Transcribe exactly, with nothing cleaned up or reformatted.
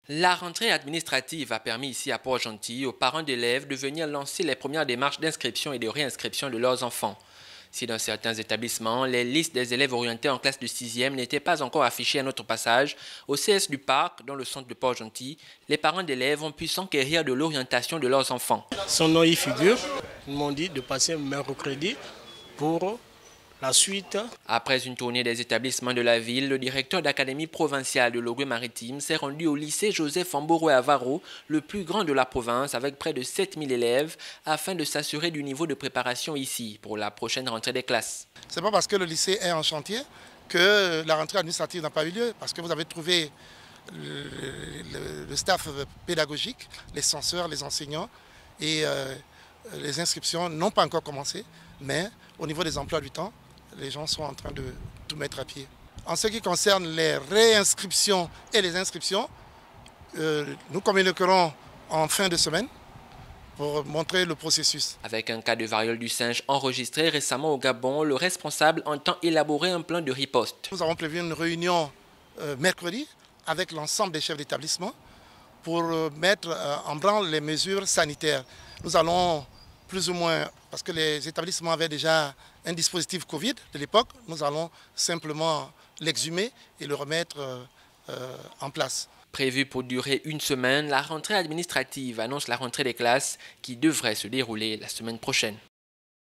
La rentrée administrative a permis ici à Port-Gentil aux parents d'élèves de venir lancer les premières démarches d'inscription et de réinscription de leurs enfants. Si dans certains établissements, les listes des élèves orientés en classe de sixième n'étaient pas encore affichées à notre passage, au C S du Parc, dans le centre de Port-Gentil, les parents d'élèves ont pu s'enquérir de l'orientation de leurs enfants. Son nom y figure. Ils m'ont dit de passer mercredi pour la suite. Après une tournée des établissements de la ville, le directeur d'académie provinciale de Logoué-Maritime s'est rendu au lycée Joseph Amboroé Avaro, le plus grand de la province, avec près de sept mille élèves, afin de s'assurer du niveau de préparation ici pour la prochaine rentrée des classes. Ce n'est pas parce que le lycée est en chantier que la rentrée administrative n'a pas eu lieu, parce que vous avez trouvé le, le, le staff pédagogique, les censeurs, les enseignants, et euh, les inscriptions n'ont pas encore commencé, mais au niveau des emplois du temps, les gens sont en train de tout mettre à pied. En ce qui concerne les réinscriptions et les inscriptions, euh, nous communiquerons en fin de semaine pour montrer le processus. Avec un cas de variole du singe enregistré récemment au Gabon, le responsable entend élaborer un plan de riposte. Nous avons prévu une réunion euh, mercredi avec l'ensemble des chefs d'établissement pour euh, mettre euh, en branle les mesures sanitaires. Nous allons plus ou moins, parce que les établissements avaient déjà un dispositif Covid de l'époque, nous allons simplement l'exhumer et le remettre euh, euh, en place. Prévue pour durer une semaine, la rentrée administrative annonce la rentrée des classes qui devrait se dérouler la semaine prochaine.